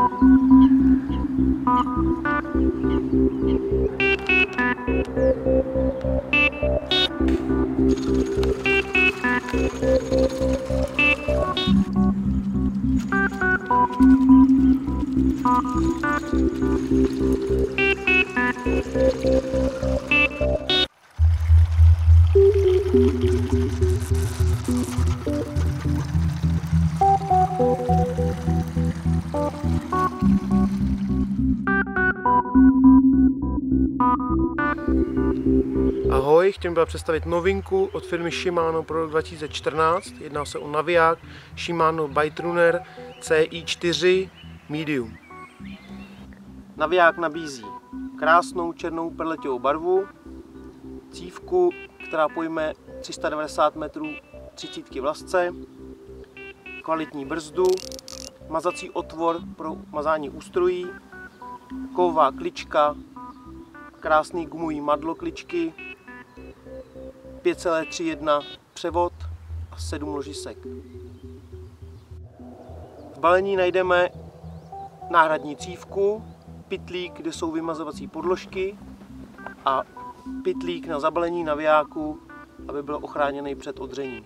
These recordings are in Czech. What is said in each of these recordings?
Ahoj, chtěl bych představit novinku od firmy Shimano pro rok 2014. Jedná se o naviják Shimano Bite Runner CI4 Medium. Naviják nabízí krásnou černou perleťovou barvu, cívku, která pojme 390 metrů 30 v lasce, kvalitní brzdu, mazací otvor pro mazání ústrojí, kovová klička, krásný gumový madlo kličky, 5,31 převod a 7 ložisek. V balení najdeme náhradní cívku, pytlík, kde jsou vymazovací podložky a pytlík na zabalení navijáku, aby byl ochráněný před odřením.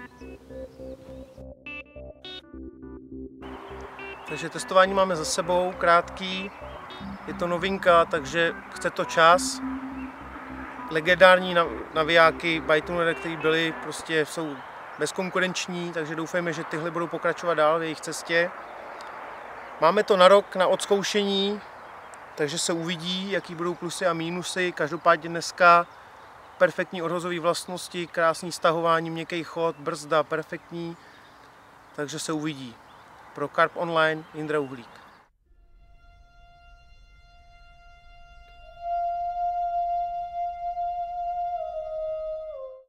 Takže testování máme za sebou, krátký, je to novinka, takže chce to čas. Legendární navijáky Bite Runner, které byly, prostě jsou bezkonkurenční, takže doufejme, že tyhle budou pokračovat dál v jejich cestě. Máme to na rok na odzkoušení, takže se uvidí, jaký budou plusy a mínusy. Každopádně dneska perfektní odhozové vlastnosti, krásný stahování, měkký chod, brzda perfektní, takže se uvidí. Pro Carp Online Jindra Uhlík.